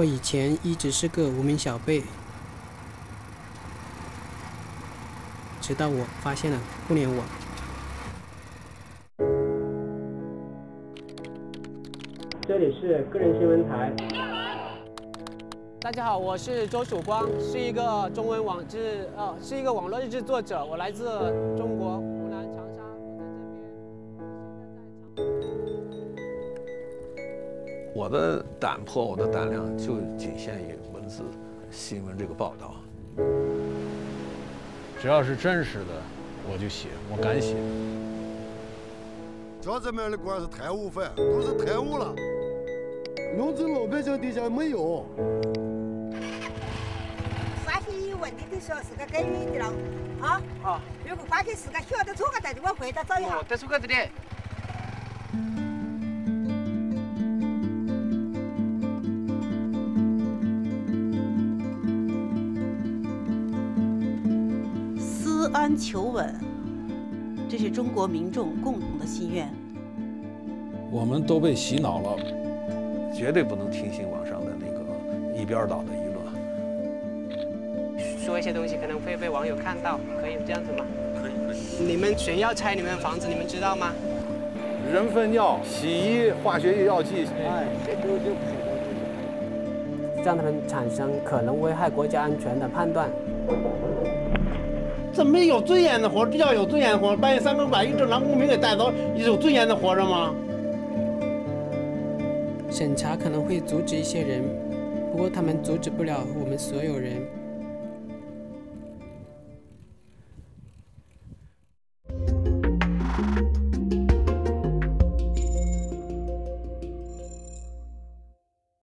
我以前一直是个无名小辈，直到我发现了互联网。这里是个人新闻台。大家好，我是周曙光，是一个中文网志，是一个网络日志作者。我来自中国湖南长沙， 我的胆魄，我的胆量就仅限于文字新闻这个报道。 只要是真实的，我就写，我敢写。 江这面的官是贪污犯，都是贪污了，弄在老百姓底下没有。 发现有问题的时候是个该远的了，啊，如果发现是个小的错个在这我回头找一下。 在错个这里。 思安求稳，这是中国民众共同的心愿。 我们都被洗脑了， 绝对不能听信网上的那个一边倒的舆论。 说一些东西可能会被网友看到，可以这样子吗？可以。你们谁要拆你们房子，你们知道吗？ 人粪尿、洗衣、化学药剂， 这都就让他们产生可能危害国家安全的判断。 这没有尊严的活，这叫有尊严的活。把你3更把一正常公民给带走，有尊严的活着吗？ 审查可能会阻止一些人，不过他们阻止不了我们所有人。